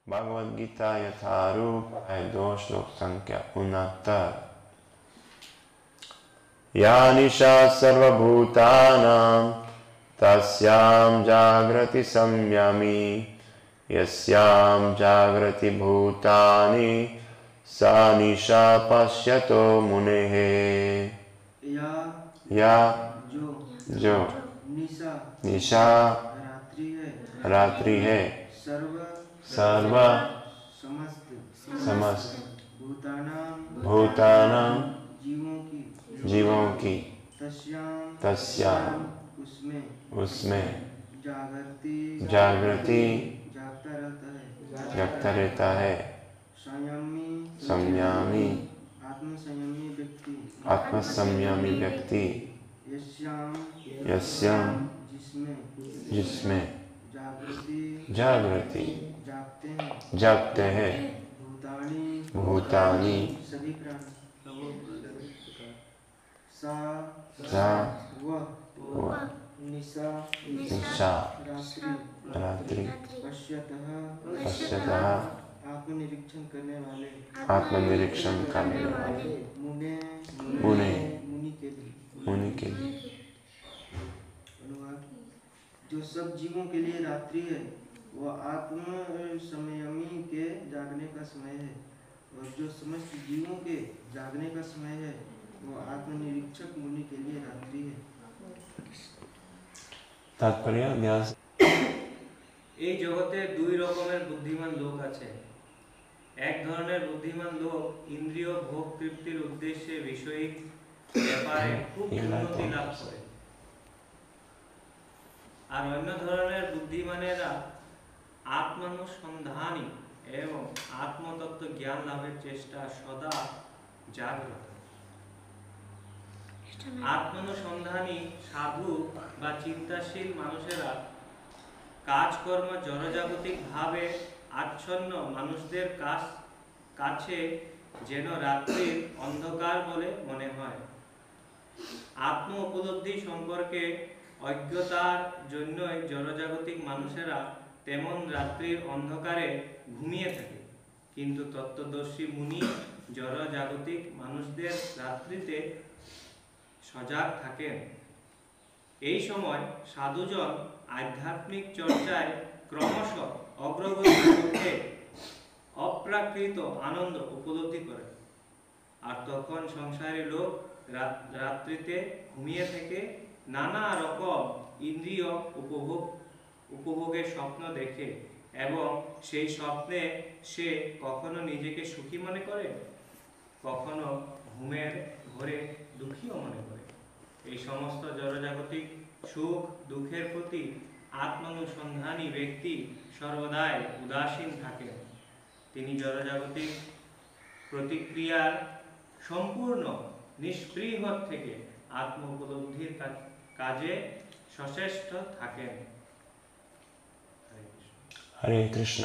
भगवद गीता यथारूप है 2 श्लोक संख्या 69। या निशा सर्वभूतानां तस्यां जागृति संयमी यस्यां जागृति भूतानि सा निशा पश्यतो मुनेः। या जो निशा रात्रि है सर्व समस्त भूतानां जीवों की तस्याम उसमें जागृति जगता रहता है। संयमी आत्मसंयमी व्यक्ति यस्याम जिसमें जागृति जागते हैं भूतानि सा वह निशा रात्रि पश्यतः आत्मनिरीक्षण करने वाले मुनि के लिए। जो सब जीवों के लिए रात्रि है वह आत्म संयमी के जागने का समय है, और जो समस्त जीवों के जागने का समय है वह आत्मनिरीक्षक मुनि के लिए रात्रि है। तात्पर्य এই জগতে দুই রকমের বুদ্ধিমান লোক আছে। এক ধরনের বুদ্ধিমান লোক ইন্দ্রিয় ভোগ তৃপ্তির উদ্দেশ্যে বিষয়িক ব্যাপারে খুব উন্নতি লাভ করে, আর অন্য ধরনের বুদ্ধিমানেরা আত্মানুসন্ধানী এবং আত্মতত্ত্ব জ্ঞান লাভের চেষ্টা সদা জাগ্রত। আত্মানুসন্ধানী সাধু বা চিন্তাশীল মানুষেরা কাজকর্ম জড়জাগতিক ভাবে আচ্ছন্ন মানুষদের কাছে যেন রাত্রির অন্ধকার বলে মনে হয়। আত্ম উপলব্ধি সম্পর্কে অজ্ঞতার জন্যই জড়জাগতিক মানুষেরা তেমন রাত্রির অন্ধকারে ঘুমিয়ে থাকে, কিন্তু তত্ত্বদর্শী মুনি জড়জাগতিক মানুষদের রাত্রিতে সজাগ থাকেন। এই সময় সাধুজন আধ্যাত্মিক চর্চায় ক্রমশ অগ্রগতি করতে অপ্রাকৃত আনন্দ উপলব্ধি করে, আর তখন সংসারী লোক রাত্রিতে ঘুমিয়ে থেকে নানা রকম ইন্দ্রিয় উপভোগের স্বপ্ন দেখে এবং সেই স্বপ্নে সে কখনো নিজেকে সুখী মনে করে, কখনো ঘুমের ঘোরে দুঃখীও মনে করে। এই সমস্ত জড়জাগতিক সুখ দুঃখের প্রতি আত্মানুসন্ধানী ব্যক্তি সর্বদাই উদাসীন থাকেন। তিনি জড়জাগতিক প্রতিক্রিয়ার সম্পূর্ণ নিষ্পৃহ থেকে আত্ম উপলব্ধির কাজে সচেষ্ট থাকেন। हरे कृष्ण।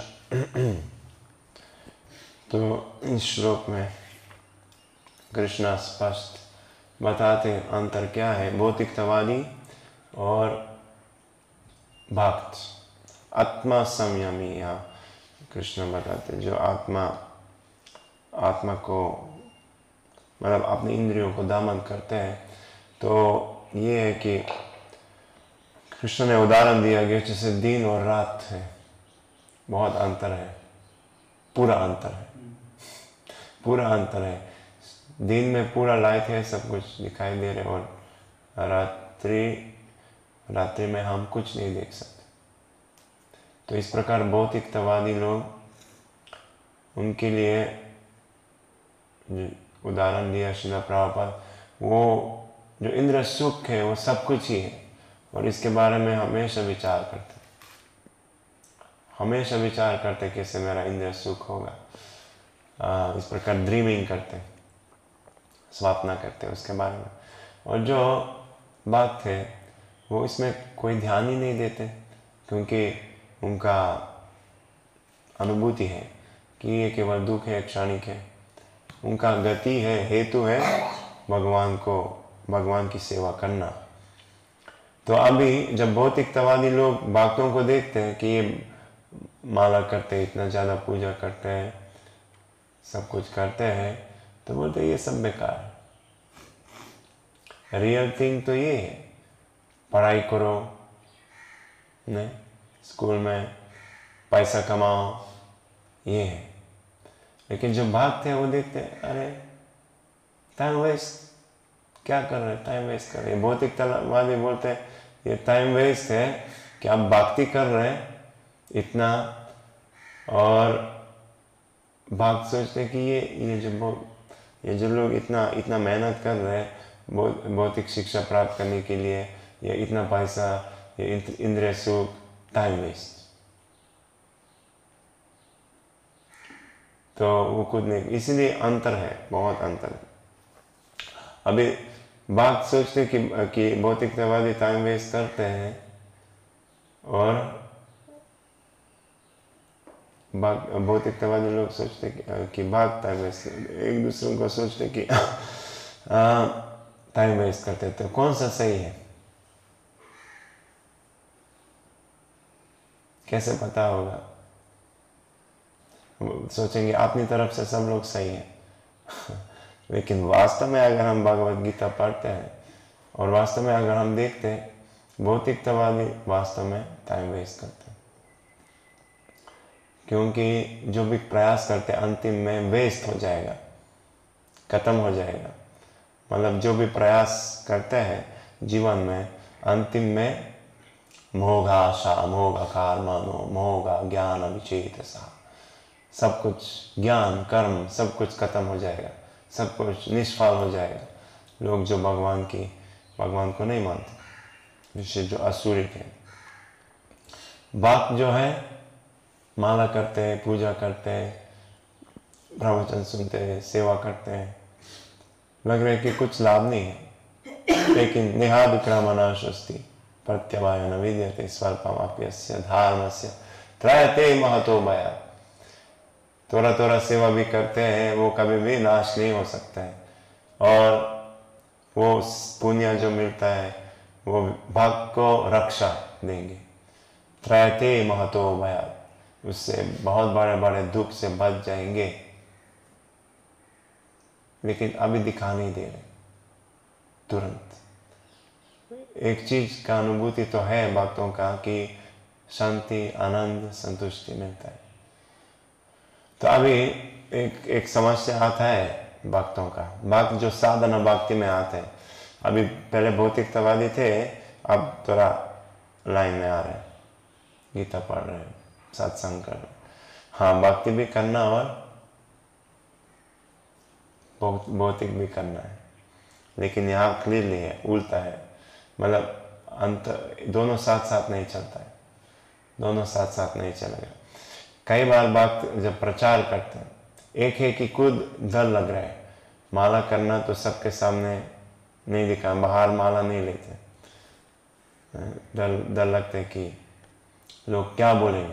तो इस श्लोक में कृष्णा स्पष्ट बताते अंतर क्या है भौतिकतावादी और भक्त। आत्मा संयमी या कृष्ण बताते जो आत्मा को मतलब अपनी इंद्रियों को दमन करते हैं, तो ये है कि कृष्ण ने उदाहरण दिया गया जैसे दिन और रात है, बहुत अंतर है, पूरा अंतर है। दिन में पूरा लाइट है, सब कुछ दिखाई दे रहे, और रात्रि में हम कुछ नहीं देख सकते। तो इस प्रकार भौतिकतावादी लोग उनके लिए उदाहरण दिया श्रील प्रभुपाद, वो जो इंद्र सुख है वो सब कुछ ही है, और इसके बारे में हमेशा विचार करते कैसे मेरा इंद्र सुख होगा। इस प्रकार ड्रीमिंग करते, स्वप्न करते उसके बारे में। और जो भक्त है वो इसमें कोई ध्यान ही नहीं देते, क्योंकि उनका अनुभूति है कि ये केवल दुख है, क्षणिक है। उनका गति है, हेतु है भगवान की सेवा करना। तो अभी जब भौतिकतावादी लोग भक्तों को देखते हैं कि ये माला करते, इतना ज़्यादा पूजा करते हैं, सब कुछ करते हैं, तो बोलते ये सब बेकार है। रियल थिंग तो ये है, पढ़ाई करो, नहीं स्कूल में पैसा कमाओ, ये है। लेकिन जो भागते हैं वो देखते हैं, अरे टाइम वेस्ट, क्या कर रहे हैं, टाइम वेस्ट कर रहे हैं। भौतिकतावादी बोलते हैं ये टाइम वेस्ट है कि आप भक्ति कर रहे हैं इतना, और भाग सोचते हैं कि ये जो लोग इतना मेहनत कर रहे हैं भौतिक शिक्षा प्राप्त करने के लिए, ये इतना पैसा, ये इंद्रिय सुख, टाइम वेस्ट। तो वो खुद नहीं, इसीलिए अंतर है, बहुत अंतर है। अभी बात सोचते कि भौतिकतावादी टाइम वेस्ट करते हैं, और भौतिकतावादी लोग सोचते कि बात टाइम वेस्ट, एक दूसरे को सोचते कि टाइम वेस्ट करते। तो कौन सा सही है, कैसे पता होगा? सोचेंगे अपनी तरफ से सब लोग सही हैं लेकिन वास्तव में अगर हम भगवत गीता पढ़ते हैं और वास्तव में अगर हम देखते हैं भौतिकतावादी वास्तव में टाइम वेस्ट करते हैं, क्योंकि जो भी प्रयास करते हैं अंतिम में वेस्ट हो जाएगा, खत्म हो जाएगा। मतलब जो भी प्रयास करते हैं जीवन में अंतिम में मोघाशा मोघाकार मानो मोघा ज्ञान अविचेतसा, सब कुछ ज्ञान कर्म सब कुछ खत्म हो जाएगा, सब कुछ निष्फल हो जाएगा। लोग जो भगवान को नहीं मानते, विशेष जो असुरिक है, बाप जो है माला करते हैं, पूजा करते हैं, प्रवचन सुनते हैं, सेवा करते हैं, लग रहा है कि कुछ लाभ नहीं है, लेकिन निहाभिक्रमणाशस्ति प्रत्यवाय न विद्यते स्वल्पमप्यस्य धर्मस्य त्रयते महतो भया। थोड़ा थोड़ा सेवा भी करते हैं, वो कभी भी नाश नहीं हो सकता है, और वो पुण्य जो मिलता है वो भक्त को रक्षा देंगे। त्रयते महतो भया, उससे बहुत बड़े बड़े दुख से बच जाएंगे, लेकिन अभी दिखा नहीं दे रहे। तुरंत एक चीज का अनुभूति तो है भक्तों का कि शांति आनंद संतुष्टि मिलता है। तो अभी एक समस्या आता है भक्तों का, भक्त जो साधना भक्ति में आते हैं, अभी पहले भौतिकतावादी थे, अब थोड़ा लाइन में आ रहे हैं, गीता पढ़ रहे हैं, सत्संग कर रहे हैं। हाँ, भक्ति भी करना और भौतिक भी करना है, लेकिन यहाँ क्लियरली है, उल्टा है। मतलब दोनों साथ साथ नहीं चलता है, दोनों साथ साथ नहीं चलेगा। कई बार भक्त जब प्रचार करते हैं, एक है कि खुद डर लग रहा है, माला करना तो सबके सामने नहीं दिखा, बाहर माला नहीं लेते, डर लगता है कि लोग क्या बोलेंगे।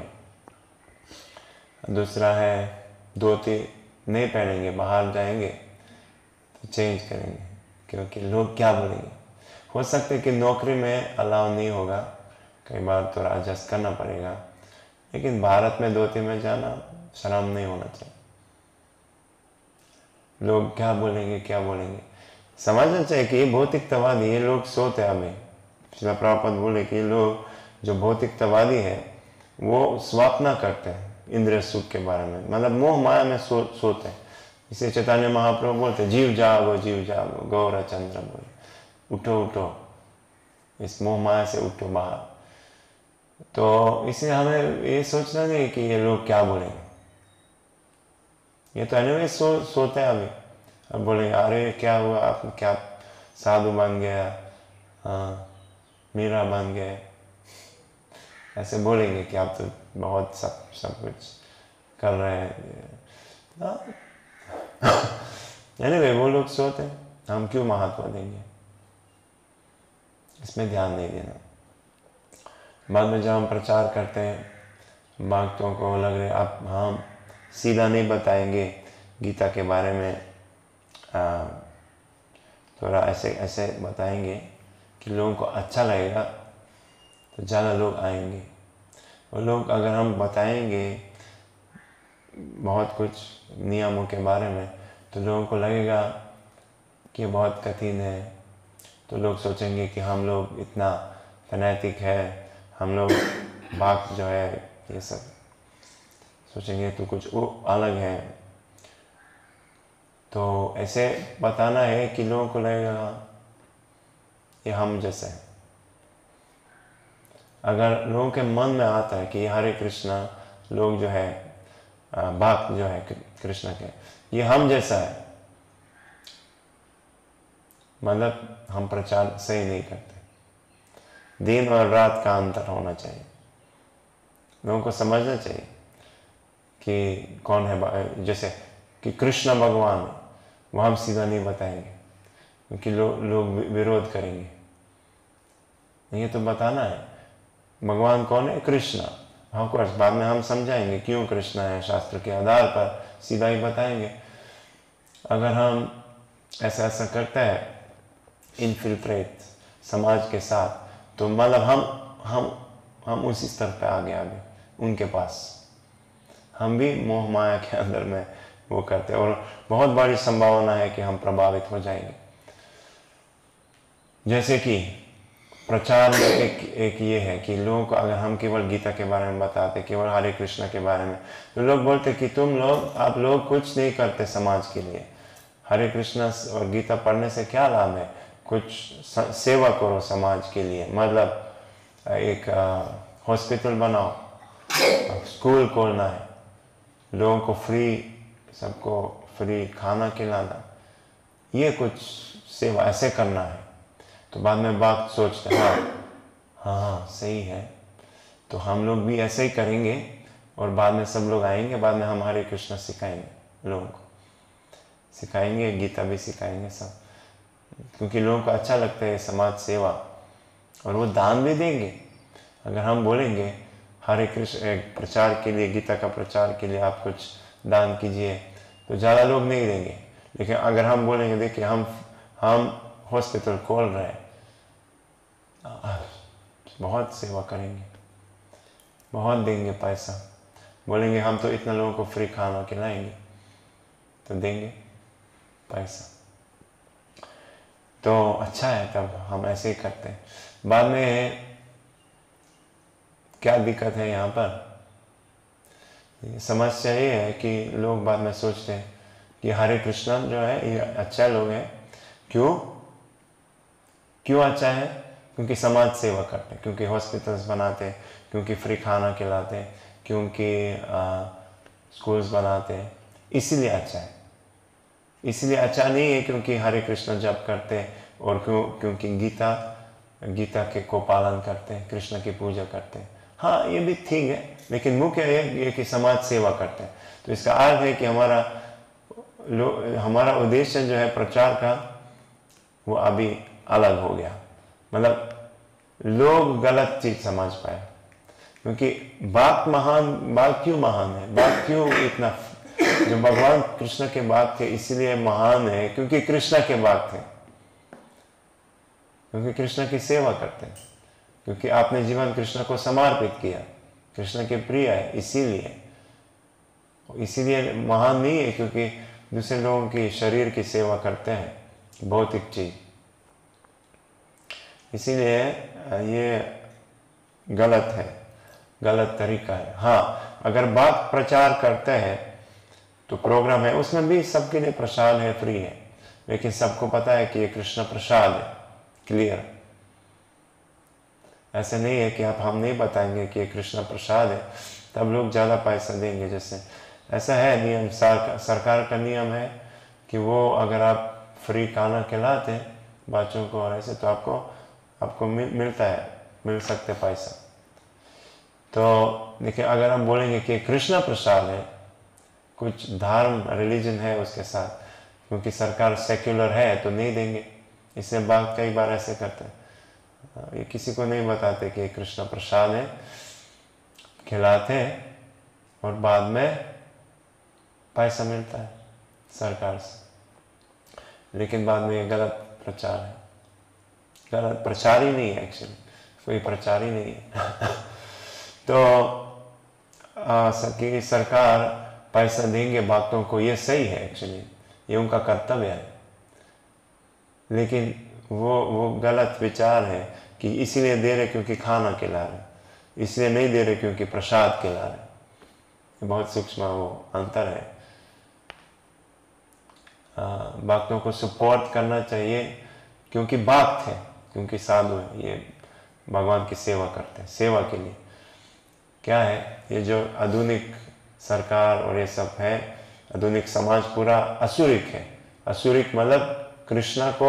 दूसरा है धोती नहीं पहनेंगे, बाहर जाएंगे तो चेंज करेंगे, क्योंकि लोग क्या बोलेंगे। हो सकता है कि नौकरी में अलाउ नहीं होगा, कई बार थोड़ा एडजस्ट करना पड़ेगा, लेकिन भारत में धोती में जाना शर्म नहीं होना चाहिए। लोग क्या बोलेंगे क्या बोलेंगे, समझना चाहिए कि ये भौतिकतावादी, ये लोग सोते हैं। अभी श्रील प्रभुपाद बोले कि लोग जो भौतिकतावादी है वो स्वप्न करते हैं इंद्रिय सुख के बारे में, मतलब मोह माया में सोते हैं। इसे चैतन्य महाप्रभु बोलते जीव जागो गौरा चंद्र बोले, उठो उठो, इस मोह माया से उठो बाहर। तो इसे हमें ये सोचना नहीं कि ये लोग क्या बोलेंगे, ये तो एनीवे सोते हैं अभी। अब बोलेंगे अरे क्या हुआ, आप क्या साधु बन गया, हाँ मीरा बन गए, ऐसे बोलेंगे कि आप तो बहुत सब कुछ कर रहे हैं। एनीवे वो लोग सोते हैं, हम क्यों महत्व देंगे, इसमें ध्यान नहीं देना। बाद में जब हम प्रचार करते हैं भक्तों को लग रहे अब हम सीधा नहीं बताएंगे गीता के बारे में, थोड़ा ऐसे बताएंगे कि लोगों को अच्छा लगेगा, तो ज़्यादा लोग आएंगे। वो लोग अगर हम बताएंगे बहुत कुछ नियमों के बारे में तो लोगों को लगेगा कि ये बहुत कठिन है, तो लोग सोचेंगे कि हम लोग इतना फैनेटिक है, हम लोग बात जो है ये सब सोचेंगे तो कुछ वो अलग है। तो ऐसे बताना है कि लोगों को लगेगा ये हम जैसे है। अगर लोगों के मन में आता है कि ये हरे कृष्णा लोग जो है भक्त जो है कृष्ण के, ये हम जैसा है, मतलब हम प्रचार सही नहीं करते। दिन और रात का अंतर होना चाहिए, लोगों को समझना चाहिए कि कौन है। जैसे कि कृष्ण भगवान है, वो हम सीधा नहीं बताएंगे क्योंकि लोग विरोध करेंगे। ये तो बताना है भगवान कौन है, कृष्ण। ऑफ कोर्स बाद में हम समझाएंगे क्यों कृष्ण है, शास्त्र के आधार पर सीधा ही बताएंगे। अगर हम ऐसा करते हैं इनफिल्ट्रेट समाज के साथ, तो मतलब हम उसी स्तर पे आगे उनके पास हम भी मोह माया के अंदर में वो करते हैं, और बहुत बड़ी संभावना है कि हम प्रभावित हो जाएंगे। जैसे कि प्रचार में एक ये है कि लोगों को अगर हम केवल गीता के बारे में बताते, केवल हरे कृष्ण के बारे में, तो लोग बोलते कि आप लोग कुछ नहीं करते समाज के लिए, हरे कृष्ण और गीता पढ़ने से क्या लाभ है, कुछ सेवा करो समाज के लिए, मतलब एक हॉस्पिटल बनाओ, स्कूल खोलना है, लोगों को सबको फ्री खाना खिलाना, ये कुछ सेवा ऐसे करना है। तो बाद में बात सोचते हाँ सही है, तो हम लोग भी ऐसे ही करेंगे, और बाद में सब लोग आएंगे, बाद में हम हरे कृष्ण सिखाएंगे, लोगों को सिखाएंगे, गीता भी सिखाएंगे सब, क्योंकि लोगों को अच्छा लगता है समाज सेवा, और वो दान भी देंगे। अगर हम बोलेंगे हरे कृष्ण प्रचार के लिए, गीता का प्रचार के लिए आप कुछ दान कीजिए, तो ज़्यादा लोग नहीं देंगे। लेकिन अगर हम बोलेंगे देखिए हम हॉस्पिटल खोल रहे हैं, बहुत सेवा करेंगे, बहुत देंगे पैसा, बोलेंगे हम तो इतना लोगों को फ्री खाना खिलाएंगे, तो देंगे पैसा, तो अच्छा है, तब हम ऐसे ही करते हैं। बाद में क्या दिक्कत है यहाँ पर, समस्या ये है कि लोग बाद में सोचते हैं कि हरे कृष्ण जो है ये अच्छा लोग हैं। क्यों अच्छा है? क्योंकि समाज सेवा करते हैं, क्योंकि हॉस्पिटल्स बनाते हैं, क्योंकि फ्री खाना खिलाते हैं, क्योंकि स्कूल्स बनाते हैं, इसीलिए अच्छा है। इसलिए अच्छा नहीं है क्योंकि हरे कृष्ण जप करते हैं, और क्योंकि गीता के को पालन करते हैं, कृष्ण की पूजा करते हैं। हाँ, ये भी ठीक है, लेकिन मुख्य ये कि समाज सेवा करते हैं। तो इसका अर्थ है कि हमारा उद्देश्य जो है प्रचार का, वो अभी अलग हो गया। मतलब लोग गलत चीज समझ पाए, क्योंकि बात क्यों महान है, बात क्यों इतना, जो भगवान कृष्ण के बात थे इसलिए महान है क्योंकि कृष्ण के बात थे, क्योंकि कृष्ण की सेवा करते हैं, क्योंकि आपने जीवन कृष्ण को समर्पित किया, कृष्ण के प्रिय है, इसीलिए महान नहीं है क्योंकि दूसरे लोगों की शरीर की सेवा करते हैं, भौतिक चीज। इसीलिए ये गलत है, गलत तरीका है। हाँ, अगर बात प्रचार करते हैं तो प्रोग्राम है, उसमें भी सबके लिए प्रसाद है, फ्री है, लेकिन सबको पता है कि ये कृष्ण प्रसाद है, क्लियर। ऐसे नहीं है कि हम नहीं बताएंगे कि ये कृष्ण प्रसाद है तब लोग ज़्यादा पैसा देंगे। जैसे ऐसा है नियम, सरकार का नियम है कि वो अगर आप फ्री खाना खिलाते हैं बच्चों को और ऐसे, तो आपको मिल सकते पैसा। तो देखिए, अगर हम बोलेंगे कि कृष्ण प्रसाद है, कुछ धर्म रिलीजन है उसके साथ, क्योंकि सरकार सेक्युलर है तो नहीं देंगे, इससे बात कई बार ऐसे करते हैं, ये किसी को नहीं बताते कि कृष्ण प्रसाद है, खिलाते हैं और बाद में पैसा मिलता है सरकार से, लेकिन बाद में ये गलत प्रचार है, गलत प्रचार ही नहीं है, एक्चुअली कोई प्रचार ही नहीं है। तो कि सरकार पैसा देंगे भक्तों को, ये सही है, एक्चुअली ये उनका कर्तव्य है, लेकिन वो गलत विचार है कि इसीलिए दे रहे क्योंकि खाना खिला रहे, इसलिए नहीं दे रहे क्योंकि प्रसाद खिला रहे। ये बहुत सूक्ष्म वो अंतर है। भक्तों को सपोर्ट करना चाहिए क्योंकि भक्त है, क्योंकि साधु है, ये भगवान की सेवा करते हैं, सेवा के लिए। क्या है ये जो आधुनिक सरकार और ये सब है, आधुनिक समाज पूरा असुरिक है। असुरिक मतलब कृष्णा को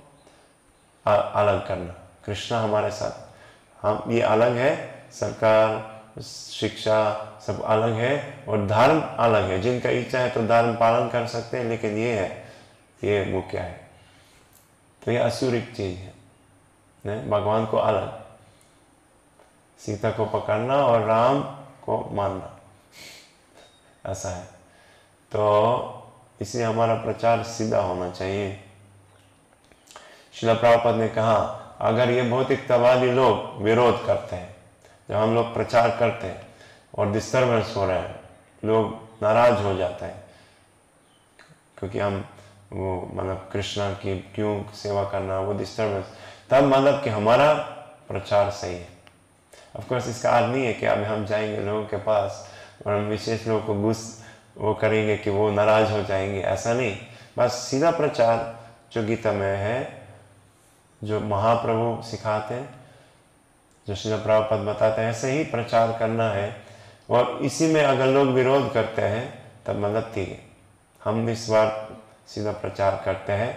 अलग करना, कृष्णा हमारे साथ, हम ये अलग है, सरकार शिक्षा सब अलग है और धर्म अलग है। जिनका इच्छा है तो धर्म पालन कर सकते हैं, लेकिन ये है, ये मुख्य है। तो ये असुरिक चीज है, भगवान को अलग, सीता को पकड़ना और राम को मारना, ऐसा है। तो इसलिए हमारा प्रचार सीधा होना चाहिए। श्रील प्रभुपाद ने कहा अगर ये भौतिकतावादी लोग विरोध करते हैं, जब हम लोग प्रचार करते हैं और डिस्टर्बेंस हो रहा है, लोग नाराज हो जाते हैं क्योंकि हम वो मतलब कृष्णा की क्यों सेवा करना, वो डिस्टर्बेंस, तब मतलब कि हमारा प्रचार सही है। ऑफ कोर्स इसका अर्थ नहीं है कि अब हम जाएंगे लोगों के पास और हम विशेष लोगों को वो करेंगे कि वो नाराज हो जाएंगे, ऐसा नहीं। बस सीधा प्रचार जो गीता में है, जो महाप्रभु सिखाते हैं, जो श्रील प्रभुपाद बताते हैं, ऐसे ही प्रचार करना है। और इसी में अगर लोग विरोध करते हैं तब मतलब ठीक है, हम इस बार सीधा प्रचार करते हैं,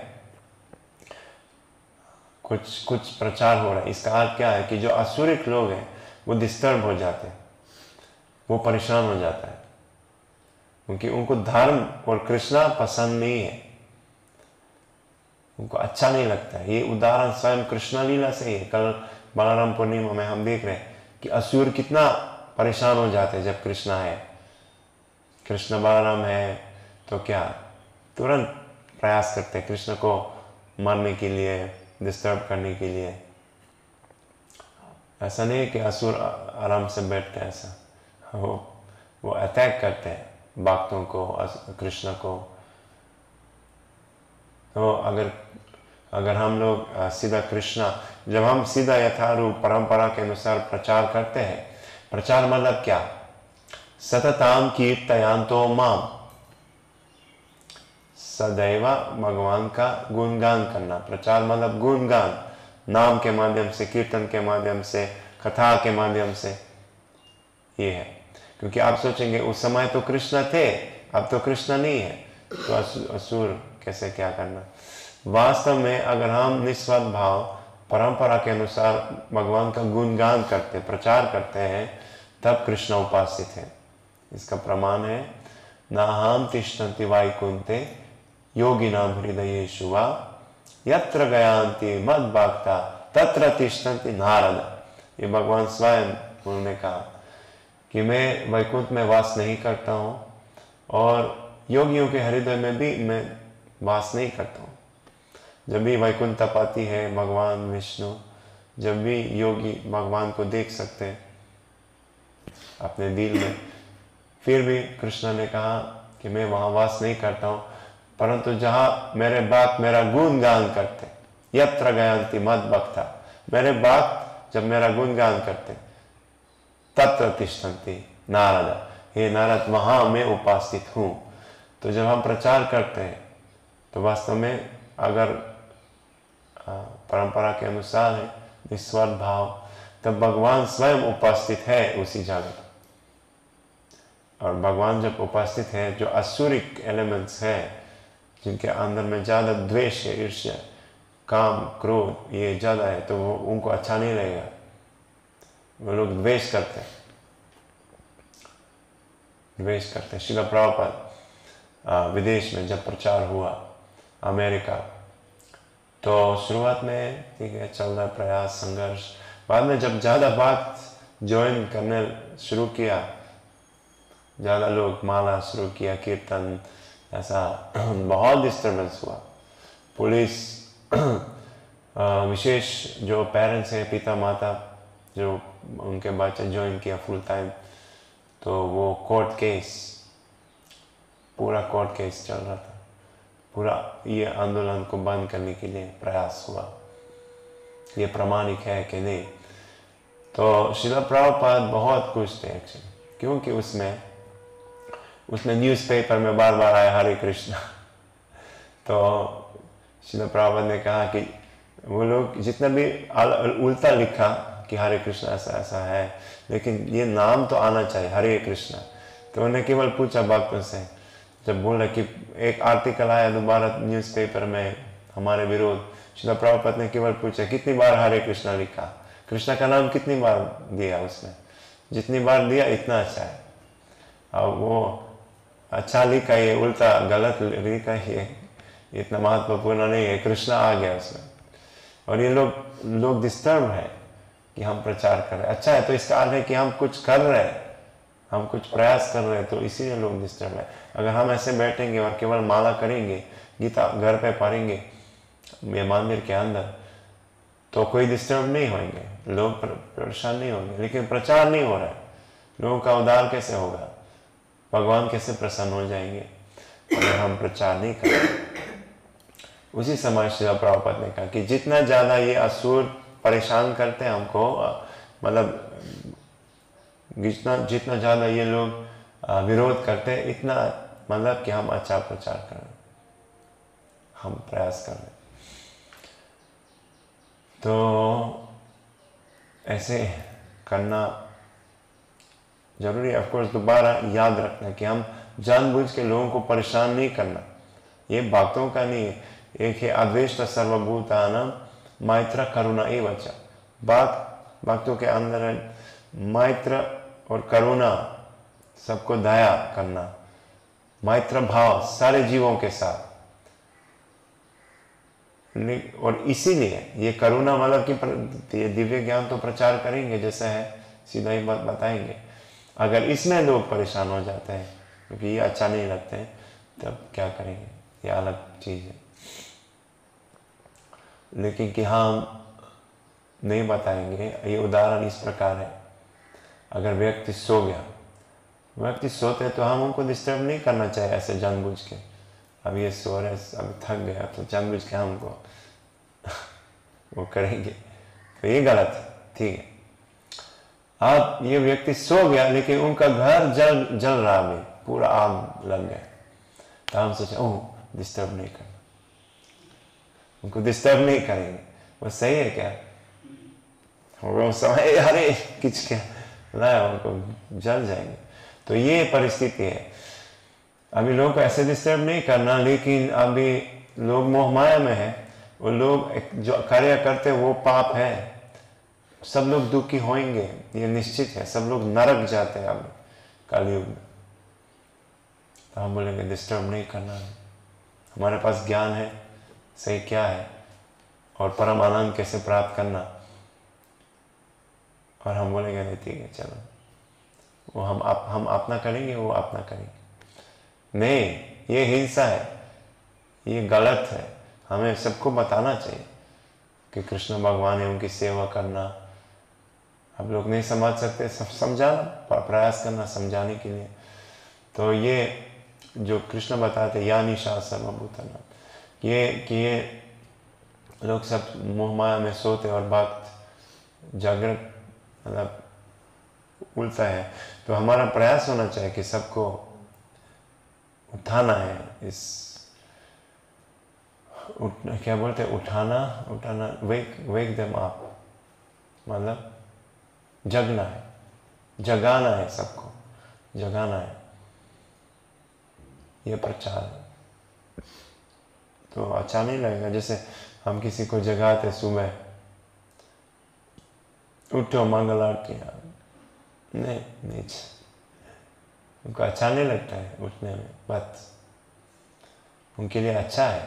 कुछ प्रचार हो रहा है। इसका अर्थ क्या है कि जो असुरिक लोग हैं वो डिस्टर्ब हो जाते हैं, वो परेशान हो जाता है, क्योंकि उनको धर्म और कृष्णा पसंद नहीं है, उनको अच्छा नहीं लगता है। ये उदाहरण स्वयं कृष्णा लीला से ही है। कल बलराम पूर्णिमा में हम देख रहे हैं कि असुर कितना परेशान हो जाते हैं जब कृष्णा है, कृष्ण बलराम है तो क्या तुरंत प्रयास करते हैं कृष्ण को मारने के लिए, डिस्टर्ब करने के लिए। ऐसा नहीं है कि असुर आराम से बैठते हैं, ऐसा वो अटैक करते हैं भक्तों को, कृष्ण को। तो अगर हम लोग सीधा कृष्णा, जब हम सीधा यथारूप परंपरा के अनुसार प्रचार करते हैं, प्रचार मतलब क्या, सतताम कीर्तयांतो माम, सदैव भगवान का गुणगान करना। प्रचार मतलब गुणगान, नाम के माध्यम से, कीर्तन के माध्यम से, कथा के माध्यम से, ये है। क्योंकि आप सोचेंगे उस समय तो कृष्ण थे, अब तो कृष्ण नहीं है, तो असुर कैसे क्या करना। वास्तव में अगर हम निस्वार्थ भाव परंपरा के अनुसार भगवान का गुणगान करते, प्रचार करते हैं, तब कृष्ण उपासित है। इसका प्रमाण है नाहम तिष्ठन्ति वैकुंठे योगिनाम हृदयेषु वा यत्र गयान्ति मद्भक्ता तत्र तिष्ठन्ति नारद। ये भगवान स्वयं उन्होंने कहा कि मैं वैकुंठ में वास नहीं करता हूँ और योगियों के हृदय में भी मैं वास नहीं करता हूँ। जब भी वैकुंठ पाती है भगवान विष्णु, जब भी योगी भगवान को देख सकते हैं अपने दिल में, फिर भी कृष्ण ने कहा कि मैं वहाँ वास नहीं करता हूँ, परंतु जहाँ मेरे भक्त मेरा गुणगान करते, यत्र गयान्ति मद्भक्ता, मेरे भक्त जब मेरा गुणगान करते, तत्र तिष्ठन्ति नारद, हे नारद वहाँ मैं उपस्थित हूँ। तो जब हम प्रचार करते हैं तो वास्तव में अगर परंपरा के अनुसार है, निस्वार्थ भाव, तब भगवान स्वयं उपस्थित है उसी जगह। और भगवान जब उपस्थित है, जो असुरिक एलिमेंट्स है, जिनके अंदर में ज़्यादा द्वेष है, ईर्ष्या, काम, क्रोध ये ज़्यादा है, तो वो उनको अच्छा नहीं लगेगा, वो लोग द्वेष करते हैं, द्वेष करते हैं। श्रील प्रभुपाद विदेश में जब प्रचार हुआ, अमेरिका, तो शुरुआत में ठीक है चल रहा प्रयास, संघर्ष, बाद में जब ज़्यादा बात ज्वाइन करने शुरू किया, ज़्यादा लोग माला शुरू किया, कीर्तन, ऐसा बहुत डिस्टर्बेंस हुआ। पुलिस विशेष जो पेरेंट्स हैं, पिता माता जो उनके बच्चे ज्वाइन किया फुल टाइम, तो वो कोर्ट केस, पूरा कोर्ट केस चल रहा था, पूरा ये आंदोलन को बंद करने के लिए प्रयास हुआ, ये प्रमाणिक है कि नहीं। तो श्रील प्रभुपाद बहुत खुश थे एक्चुअली, क्योंकि उसने न्यूज़पेपर में बार बार आया हरे कृष्णा। तो श्रील प्रभुपाद ने कहा कि वो लोग जितना भी उल्टा लिखा कि हरे कृष्णा ऐसा ऐसा है, लेकिन ये नाम तो आना चाहिए हरे कृष्णा। तो उन्हें केवल पूछा भक्तों से, जब बोला कि एक आर्टिकल आया दोबारा न्यूज़पेपर में हमारे विरोध, श्रील प्रभुपाद ने केवल पूछा कितनी बार हरे कृष्णा लिखा, कृष्णा का नाम कितनी बार दिया उसमें, जितनी बार दिया इतना अच्छा है। अब वो अच्छा लिखा, ये उल्टा गलत लिखा, ये इतना महत्वपूर्ण नहीं है, कृष्णा आ गया उसमें। और ये लोग डिस्टर्ब है कि हम प्रचार कर रहे हैं, अच्छा है तो इसका अर्थ है कि हम कुछ कर रहे हैं, हम कुछ प्रयास कर रहे हैं, तो इसीलिए लोग डिस्टर्ब है। अगर हम ऐसे बैठेंगे और केवल माला करेंगे, गीता घर पे पढ़ेंगे ये मंदिर के अंदर, तो कोई डिस्टर्ब नहीं होंगे, लोग परेशान नहीं होंगे। लेकिन प्रचार नहीं हो रहा है, लोगों का उद्धार कैसे होगा, भगवान कैसे प्रसन्न हो जाएंगे अगर हम प्रचार नहीं करें। उसी समय श्रील प्रभुपाद ने कहा कि जितना ज़्यादा ये असुर परेशान करते हैं हमको, मतलब जितना ज़्यादा ये लोग विरोध करते हैं, इतना मतलब कि हम अच्छा प्रचार कर रहे हैं, हम प्रयास कर रहे हैं। तो ऐसे करना जरूरी है। ऑफकोर्स दोबारा याद रखना कि हम जानबूझ के लोगों को परेशान नहीं करना, ये बातों का नहीं है। एक है अद्वेष्ट सर्वभूतानां मैत्र करुणा एव च, भक्तों के अंदर है मैत्र और करुणा, सबको दया करना, मैत्र भाव सारे जीवों के साथ। और इसीलिए ये करुणा मतलब कि ये दिव्य ज्ञान तो प्रचार करेंगे जैसा है, सीधा ही बात बताएंगे। अगर इसमें लोग परेशान हो जाते हैं क्योंकि ये अच्छा नहीं लगते हैं, तब क्या करेंगे, ये अलग चीज़ है। लेकिन कि हम नहीं बताएंगे, ये उदाहरण इस प्रकार है। अगर व्यक्ति सो गया, व्यक्ति सोते तो हम उनको डिस्टर्ब नहीं करना चाहिए ऐसे जानबूझ के, अब ये सो रहे, अब थक गया तो जानबूझ के हमको वो करेंगे, तो ये गलत है। ठीक है, अब ये व्यक्ति सो गया लेकिन उनका घर जल रहा, अभी पूरा आग लग गया, तो हम सोचे ओह डिस्टर्ब नहीं करना, उनको डिस्टर्ब नहीं करेंगे। वो सही है क्या? वो समय अरे किच क्या लाया, उनको जल जाएंगे। तो ये परिस्थिति है, अभी लोगों को ऐसे डिस्टर्ब नहीं करना। लेकिन अभी लोग मोह माया में है, वो लोग जो कार्य करते वो पाप है, सब लोग दुखी होंगे, ये निश्चित है। सब लोग नरक जाते हैं अभी कलयुग में। तो हम बोलेंगे डिस्टर्ब नहीं करना, हमारे पास ज्ञान है सही क्या है और परम आनंद कैसे प्राप्त करना, और हम बोलेंगे नहीं ठीक है चलो, वो हम अपना करेंगे, वो अपना करेंगे। नहीं, ये हिंसा है, ये गलत है। हमें सबको बताना चाहिए कि कृष्ण भगवान है, उनकी सेवा करना। अब लोग नहीं समझ सकते, सब समझाना, प्रयास करना समझाने के लिए। तो ये जो कृष्ण बताते या निशा सर्वभूतानां, ये कि ये लोग सब मोह माया में सोते और भक्त जागृत, मतलब उल्टा है। तो हमारा प्रयास होना चाहिए कि सबको उठाना है, क्या बोलते हैं, उठाना, वेक देम अप, मतलब जगना है, जगाना है, सबको जगाना है, ये प्रचार है। तो अच्छा नहीं लगेगा जैसे हम किसी को जगाते सुबह, उठो मंगल आरती, नहीं उनको अच्छा नहीं लगता है उठने में, बस उनके लिए अच्छा है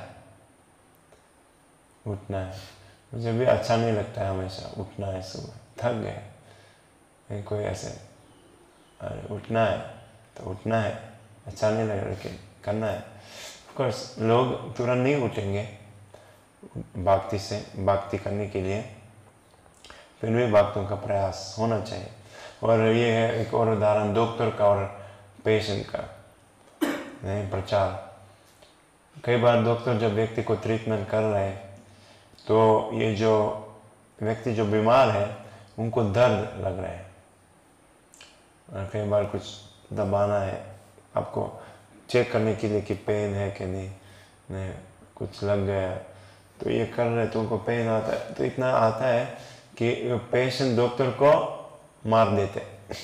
उठना है। मुझे भी अच्छा नहीं लगता है हमेशा उठना है सुबह, थक गए, कोई ऐसे अरे उठना है तो उठना है, अच्छा नहीं लगेगा लेकिन करना है। ऑफकोर्स लोग तुरंत नहीं उठेंगे भक्ति करने के लिए, फिर भी भक्तों का प्रयास होना चाहिए। और ये है एक और उदाहरण डॉक्टर का और पेशेंट का नहीं प्रचार। कई बार डॉक्टर जब व्यक्ति को ट्रीटमेंट कर रहे हैं तो ये जो व्यक्ति जो बीमार है उनको दर्द लग रहा है, और कई बार कुछ दबाना है आपको चेक करने के लिए कि पेन है कि नहीं कुछ लग गया, तो ये कर रहे तो उनको पेन आता है, तो इतना आता है कि पेशेंट डॉक्टर को मार देते,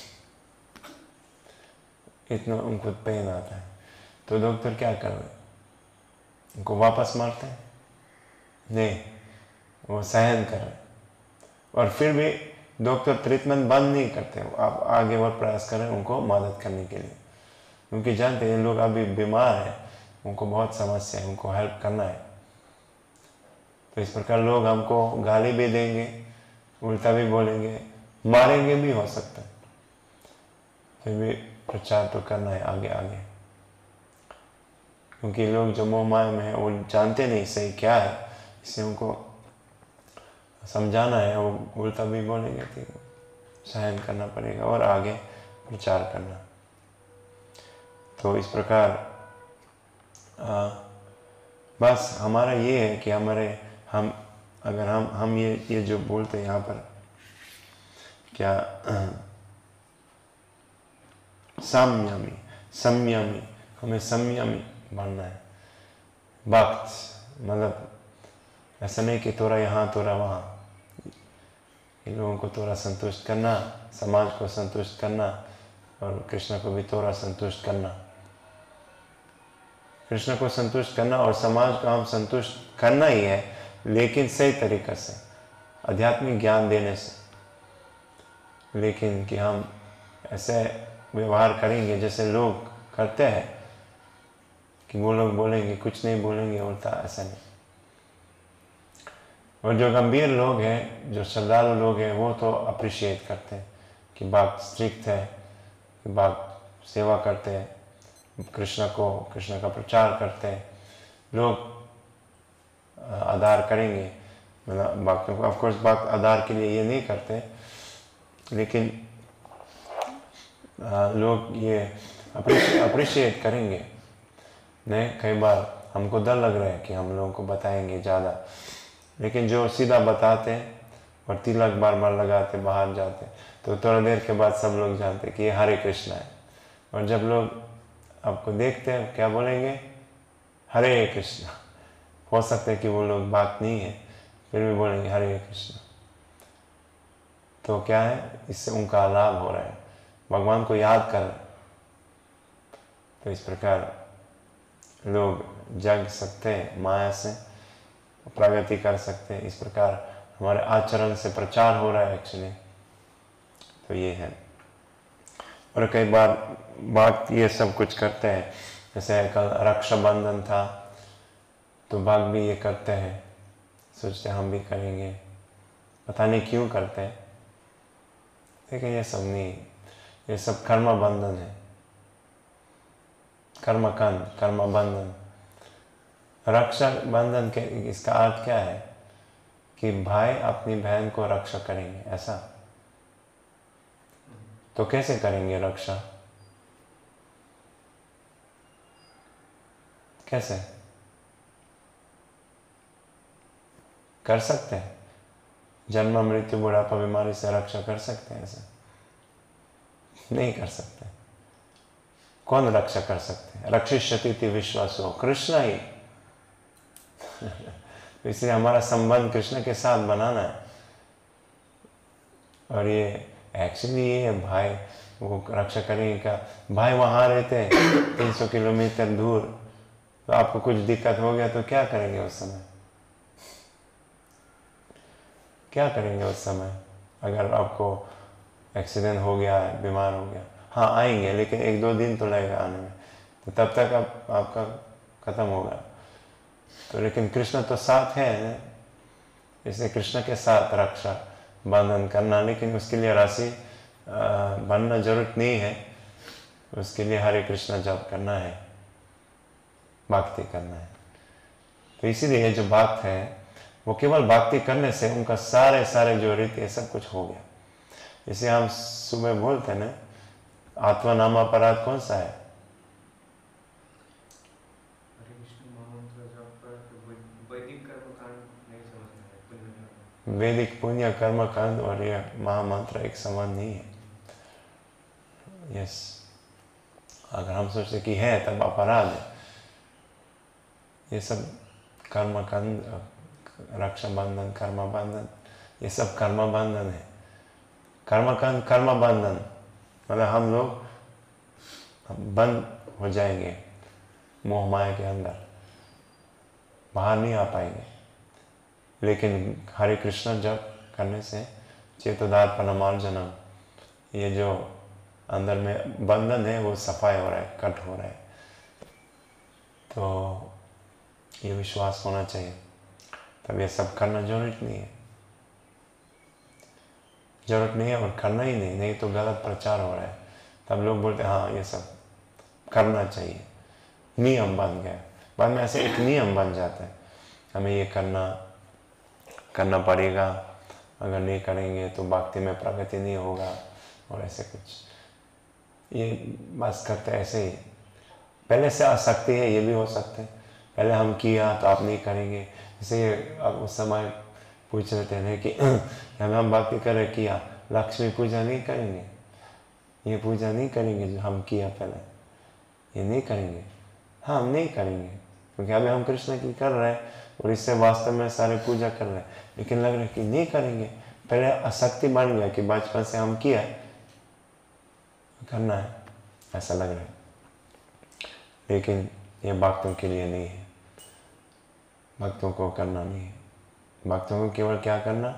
इतना उनको पेन आता है। तो डॉक्टर क्या कर रहे, उनको वापस मारते हैं? नहीं, वो सहन कर रहे, और फिर भी डॉक्टर ट्रीटमेंट बंद नहीं करते, आप आगे और प्रयास करें उनको मदद करने के लिए, क्योंकि जानते हैं लोग अभी बीमार हैं, उनको बहुत समस्या है, उनको हेल्प करना है। तो इस प्रकार लोग हमको गाली भी देंगे, उल्टा भी बोलेंगे, मारेंगे भी हो सकता है, फिर भी प्रचार तो करना है आगे आगे, क्योंकि लोग जो मोह माया में है वो जानते नहीं सही क्या है, इससे उनको समझाना है, वो उल्टा भी बोलेंगे तो सहन करना पड़ेगा और आगे प्रचार करना। तो इस प्रकार बस हमारा ये है कि हम अगर हम ये जो बोलते हैं यहाँ पर क्या संयमी हमें संयमी बनना है। भक्त मतलब ऐसा नहीं कि थोड़ा यहाँ थोड़ा वहाँ, इन लोगों को थोड़ा संतुष्ट करना, समाज को संतुष्ट करना और कृष्ण को भी थोड़ा संतुष्ट करना। कृष्ण को संतुष्ट करना और समाज को हम संतुष्ट करना ही है, लेकिन सही तरीक़े से, आध्यात्मिक ज्ञान देने से। लेकिन कि हम ऐसे व्यवहार करेंगे जैसे लोग करते हैं कि वो लोग बोलेंगे कुछ नहीं बोलेंगे उल्टा, ऐसा नहीं। और जो गंभीर लोग हैं, जो श्रद्धालु लोग हैं, वो तो अप्रिशिएट करते हैं कि भक्त स्ट्रिक्ट है, कि भक्त सेवा करते हैं, कृष्ण का प्रचार करते हैं, लोग आदर करेंगे, मतलब भक्तों को। ऑफकोर्स भक्त आदर के लिए ये नहीं करते, लेकिन लोग ये अप्रिशिएट करेंगे। नहीं, कई बार हमको डर लग रहा है कि हम लोगों को बताएंगे ज़्यादा, लेकिन जो सीधा बताते हैं और तिलक बार बार लगाते बाहर जाते, तो थोड़ा देर के बाद सब लोग जानते हैं कि ये हरे कृष्णा है। और जब लोग आपको देखते हैं क्या बोलेंगे, हरे कृष्णा। हो सकता है कि वो लोग बात नहीं है, फिर भी बोलेंगे हरे कृष्णा। तो क्या है, इससे उनका लाभ हो रहा है, भगवान को याद कर रहे हैं। तो इस प्रकार लोग जग सकते हैं, माया से प्रगति कर सकते हैं। इस प्रकार हमारे आचरण से प्रचार हो रहा है एक्चुअली। तो ये है। और कई बार बात ये सब कुछ करते हैं, जैसे कल रक्षाबंधन था तो भक्त भी ये करते हैं, सोचते हैं हम भी करेंगे, पता नहीं क्यों करते हैं, लेकिन ये सब नहीं, ये सब कर्म बंधन है, कर्मकांड, कर्म बंधन। रक्षा बंधन के इसका अर्थ क्या है कि भाई अपनी बहन को रक्षा करेंगे, ऐसा। तो कैसे करेंगे रक्षा, कैसे कर सकते हैं? जन्म मृत्यु बुढ़ापा बीमारी से रक्षा कर सकते हैं? ऐसा नहीं कर सकते। कौन रक्षा कर सकते हैं? रक्षिष्यति विश्वासो, कृष्ण ही। इसलिए हमारा संबंध कृष्ण के साथ बनाना है। और ये एक्चुअली ये भाई वो रक्षा करेंगे क्या? भाई वहाँ रहते हैं 300 किलोमीटर दूर, तो आपको कुछ दिक्कत हो गया तो क्या करेंगे उस समय? क्या करेंगे उस समय? अगर आपको एक्सीडेंट हो गया है, बीमार हो गया, हाँ आएंगे, लेकिन 1-2 दिन तो लगेगा आने में, तो तब तक आपका खत्म होगा। तो लेकिन कृष्ण तो साथ है, इसलिए कृष्ण के साथ रक्षा बंधन करना, लेकिन उसके लिए राशि बनना जरूरत नहीं है, उसके लिए हरे कृष्ण जप करना है, भक्ति करना है। तो इसीलिए जो भक्त है वो केवल भक्ति करने से उनका सारे सारे जो रीति है सब कुछ हो गया। इसे हम सुबह बोलते हैं ना, आत्मा नाम अपराध कौन सा है? हरे कृष्ण महामंत्र जप कर तो वैदिक कर्म कांड नहीं समझना है, पुण्य कर्म। वैदिक पुण्य कर्म कांड और ये महामंत्र एक समान नहीं है। यस, अगर हम सोचते कि है तब अपराध है। ये सब कर्म कांड, रक्षा बंधन, कर्म बंधन, ये सब कर्म बंधन है। कर्म कांड कर्म बंधन मतलब हम लोग बंद हो जाएंगे मोह माया के अंदर, बाहर नहीं आ पाएंगे। लेकिन हरे कृष्ण जप करने से चेतोदार परमार्जनम, ये जो अंदर में बंधन है वो सफाई हो रहा है, कट हो रहा है। तो ये विश्वास होना चाहिए, तब ये सब करना जरूरत नहीं है, जरूरत नहीं है और करना ही नहीं, नहीं तो गलत प्रचार हो रहा है। तब लोग बोलते हैं हाँ ये सब करना चाहिए, नियम बन गया। बाद में ऐसे एक नियम बन जाता है, हमें ये करना पड़ेगा, अगर नहीं करेंगे तो भक्ति में प्रगति नहीं होगा और ऐसे कुछ ये बस करते ऐसे ही। पहले से आसक्ति है, ये भी हो सकते हैं, पहले हम किया तो आप नहीं करेंगे। जैसे अब उस समय पूछ रहे थे कि हम भक्ति कर रहे, किया, लक्ष्मी पूजा नहीं करेंगे, ये पूजा नहीं करेंगे जो हम किया पहले, ये नहीं करेंगे। हाँ, हम नहीं करेंगे क्योंकि अभी हम कृष्ण की कर रहे हैं और इससे वास्तव में सारे पूजा कर रहे हैं, लेकिन लग रहा है कि नहीं करेंगे। पहले आसक्ति बन गया कि बचपन से हम किया, करना है, ऐसा लग रहा है। लेकिन ये भक्तों के लिए नहीं है, भक्तों को करना नहीं है। भक्तों को केवल क्या करना,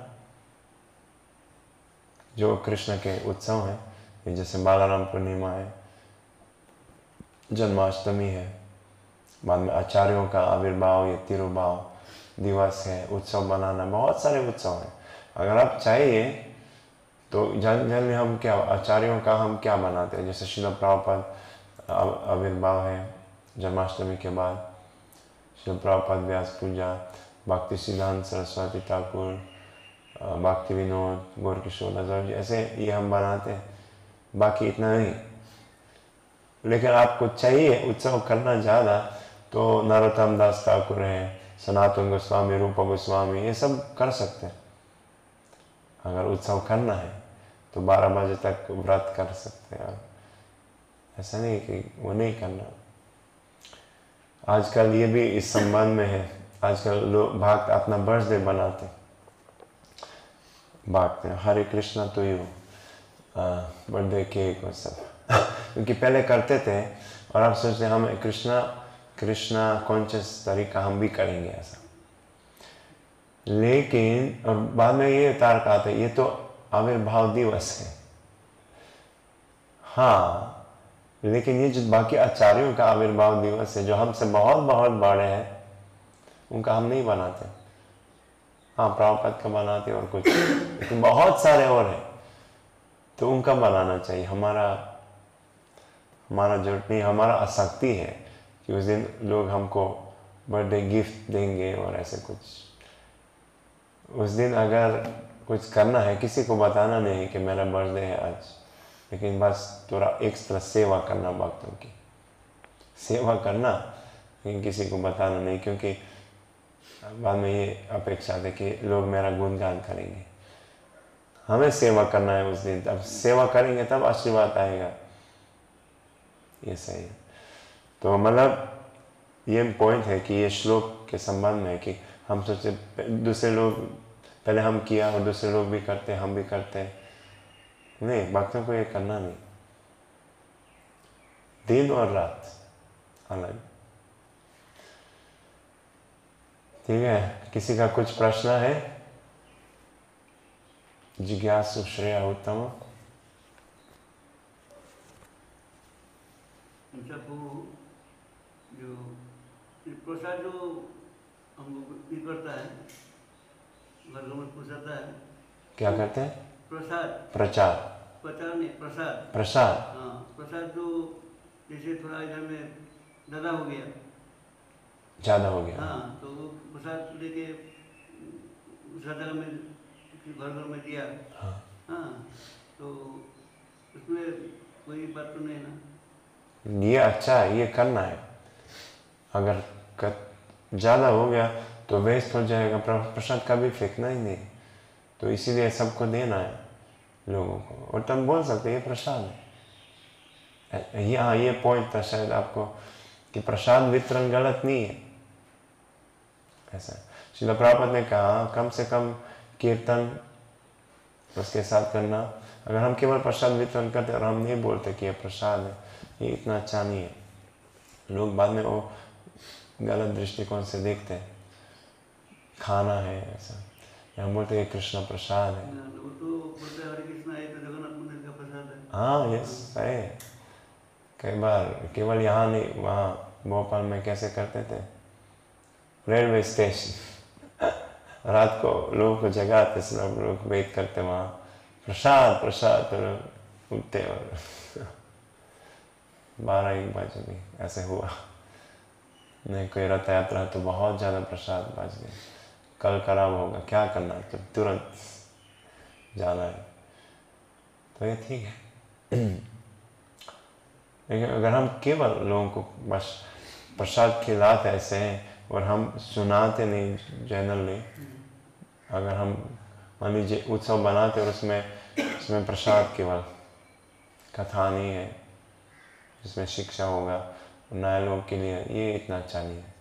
जो कृष्ण के उत्सव हैं, जैसे बालाराम पूर्णिमा है, जन्माष्टमी है, बाद में आचार्यों का आविर्भाव या तिरुभाव दिवस है, उत्सव बनाना, बहुत सारे उत्सव हैं। अगर आप चाहिए तो जनरली हम क्या आचार्यों का हम क्या बनाते हैं, जैसे श्रील प्रभुपाद आविर्भाव है जन्माष्टमी के बाद, श्रील प्रभुपाद व्यास पूजा, भक्ति सिद्धांत सरस्वती ठाकुर, भक्ति विनोद, गौरकिशोर आचार्य जी, ऐसे ये हम बनाते हैं, बाकी इतना नहीं। लेकिन आपको चाहिए उत्सव करना ज़्यादा तो नरोत्तम दास ठाकुर है, सनातन गोस्वामी, रूप गोस्वामी, ये सब कर सकते हैं। अगर उत्सव करना है तो 12 बजे तक व्रत कर सकते हैं, ऐसा नहीं कि वो नहीं करना। आजकल ये भी इस संबंध में है, आजकल लोग भक्त अपना बर्थडे बनाते, भागते हैं हरे कृष्णा तो यू बर्थडे केक और सब क्योंकि पहले करते थे और अब सोचते हैं हम कृष्णा कॉन्शियस तरीका हम भी करेंगे ऐसा। लेकिन और बाद में ये तर्क आता है, ये तो आविर्भाव दिवस है। हाँ, लेकिन ये जो बाकी आचार्यों का आविर्भाव दिवस है, जो हमसे बहुत बहुत बड़े हैं, उनका हम नहीं बनाते। हाँ, प्रभुपाद का बनाते और कुछ, लेकिन बहुत सारे और हैं, तो उनका बनाना चाहिए। हमारा जरूरत नहीं, हमारा आसक्ति है कि उस दिन लोग हमको बर्थडे गिफ्ट देंगे और ऐसे कुछ। उस दिन अगर कुछ करना है, किसी को बताना नहीं है कि मेरा बर्थडे है आज, लेकिन बस थोड़ा एक्स्ट्रा सेवा करना, भक्तों की सेवा करना, लेकिन किसी को बताना नहीं, क्योंकि बाद में ये अपेक्षा है कि लोग मेरा गुणगान करेंगे। हमें सेवा करना है उस दिन, तब सेवा करेंगे तब आशीर्वाद आएगा, ये सही है। तो मतलब ये पॉइंट है कि ये श्लोक के संबंध में कि हम सोचे दूसरे लोग पहले हम किया और दूसरे लोग भी करते, हम भी करते, नहीं, भक्तों को ये करना नहीं। दिन और रात अलग। ठीक है, किसी का कुछ प्रश्न है? जिज्ञासु श्रेया उत्तम। जो प्रसाद जो हम लोग करता है, घर में पूछता है, क्या करते हैं? प्रचार नहीं, प्रसाद। हाँ, प्रसाद जो जैसे थोड़ा इधर में ज़्यादा हो गया, हाँ, तो वो प्रसाद लेके दूसरा जगह में घर घर में दिया। हाँ हाँ, तो उसमें कोई बात तो नहीं ना। ये अच्छा है, ये करना है। अगर ज़्यादा हो गया तो वेस्ट हो जाएगा, प्रसाद कभी फेंकना ही नहीं। तो इसीलिए सबको देना है लोगों को। और तुम बोल सकते ये प्रसाद है। हाँ, ये पॉइंट था शायद आपको कि प्रसाद वितरण गलत नहीं है। ऐसा श्रील प्रभुपाद ने कहा कम से कम कीर्तन उसके साथ करना। अगर हम केवल प्रसाद वितरण करते और हम नहीं बोलते कि ये प्रसाद है, ये इतना अच्छा नहीं है, लोग बाद में वो गलत दृष्टिकोण से देखते हैं, खाना है ऐसा। या हम बोलते हैं कृष्ण प्रसाद है। वो तो बोलते हैं हरे कृष्णा है तो जगन्नाथ मंदिर का प्रसाद है। हाँ यस है। कई बार केवल यहाँ नहीं, वहाँ भोपाल में कैसे करते थे, रेलवे स्टेशन रात को लोगों को जगाते, सब लोग वेट करते वहाँ प्रसाद प्रसाद, तो लोग उठते और 12-1 बजे भी ऐसे हुआ। नहीं कोई रथ यात्रा तो बहुत ज़्यादा प्रसाद बच गए, कल खराब होगा, क्या करना, तो तुरंत जाना है। तो ये ठीक है। लेकिन अगर हम केवल लोगों को बस प्रसाद खिलाते ऐसे हैं और हम सुनाते नहीं जनरली, अगर हम मान लीजिए उत्सव बनाते और उसमें प्रसाद केवल कथा नहीं है, जिसमें शिक्षा होगा नए लोगों के लिए, ये इतना अच्छा नहीं है।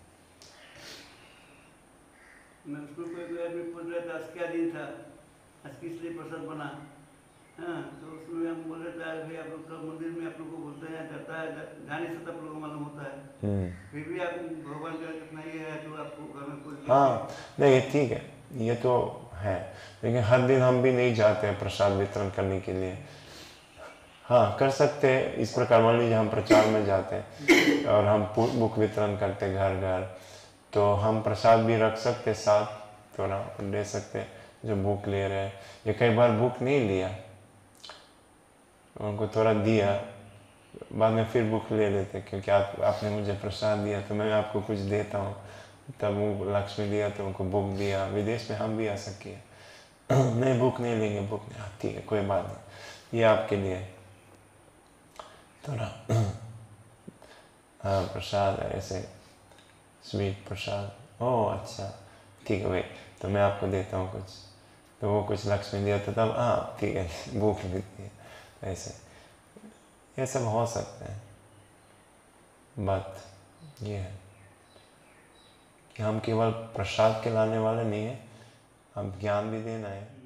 मैं उसको कोई आदमी पूछ रहा था आज क्या दिन था, आज किस लिए प्रसाद बना। हाँ, तो उसमें हम बोल रहे थे भाई आप लोग तो मंदिर में आप लोग को बोलते हैं जाता है, जा नहीं सकता, आप लोगों को मालूम होता है, फिर भी आप भगवान का कितना ये है तो आपको घर में कोई। हाँ नहीं ठीक है, ये तो है, लेकिन हर दिन हम भी नहीं जाते हैं प्रसाद वितरण करने के लिए। हाँ कर सकते हैं इस प्रकार, मान लीजिए हम प्रचार में जाते हैं और हम बुक वितरण करते हैं घर घर, तो हम प्रसाद भी रख सकते साथ, थोड़ा दे सकते जो बुक ले रहे हैं। या कई बार बुक नहीं लिया, उनको थोड़ा दिया, बाद में फिर बुक ले लेते क्योंकि आपने मुझे प्रसाद दिया तो मैं आपको कुछ देता हूँ। तब वो लक्ष्मी दिया तो उनको बुक दिया। विदेश में हम भी ऐसा किए, नहीं बुक नहीं लेंगे, बुक नहीं, ठीक है कोई बात नहीं, ये आपके लिए थोड़ा हाँ प्रसाद है ऐसे, स्वीट प्रसाद। ओह अच्छा ठीक है भाई, तो मैं आपको देता हूँ कुछ, तो वो कुछ लक्ष्मी दिया तो तब हाँ ठीक है भूख भी दी, ऐसे ये सब हो सकते हैं। बात ये है कि हम केवल प्रसाद खिलाने वाले नहीं हैं, हम ज्ञान भी देना है।